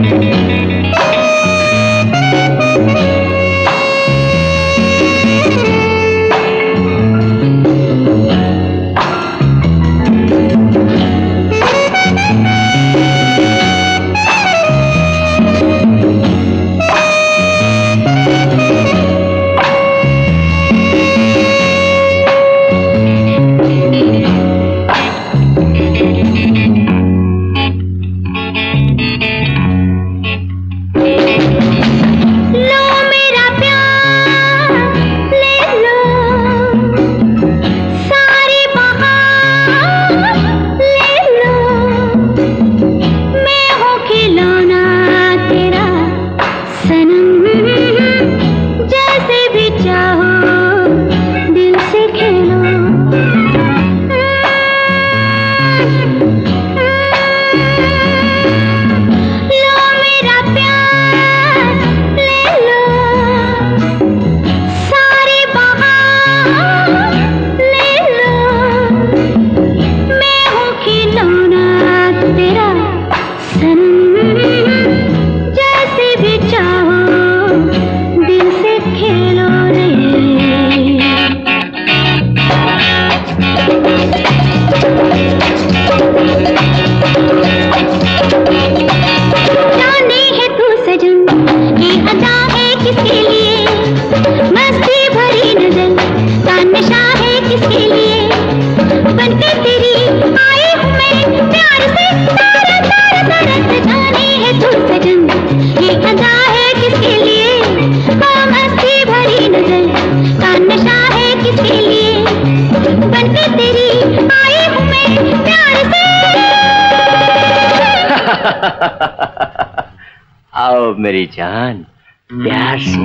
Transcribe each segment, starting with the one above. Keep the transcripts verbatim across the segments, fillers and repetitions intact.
आओ मेरी जान प्यार से।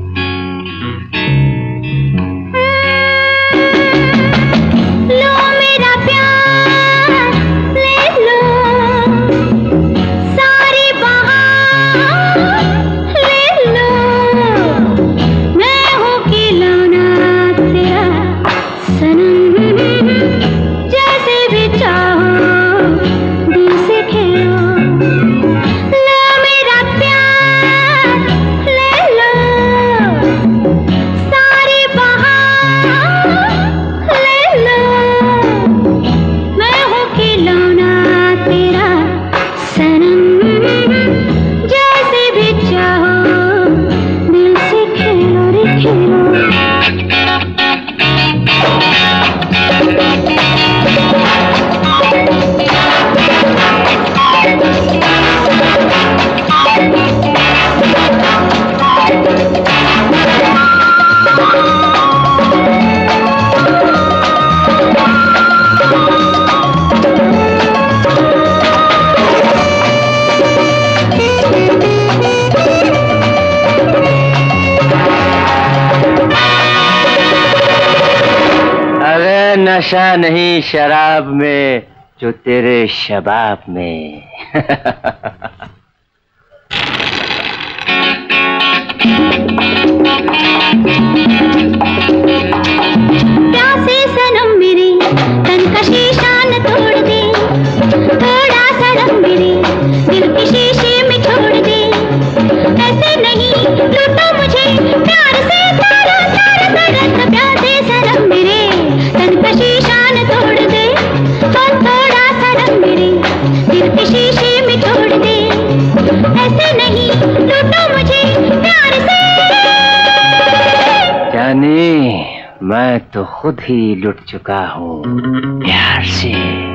नशा नहीं शराब में जो तेरे शबाब में। प्यासे सनम मेरे तन का शीशा न तोड़ दे, थोड़ा सनम मेरे दिल के शीशे में छोड़ दे। ऐसे नहीं लूटो मुझे प्यार से तारा तारा तरस। प्यासे सनम मेरे तन का शीशा न तोड़ दे, और थोड़ा सनम मेरे दिल के शीशे में छोड़ दे। ऐसे नहीं लूटो मुझे प्यार से। जाने मैं तो खुद ही लुट चुका हूँ प्यार से।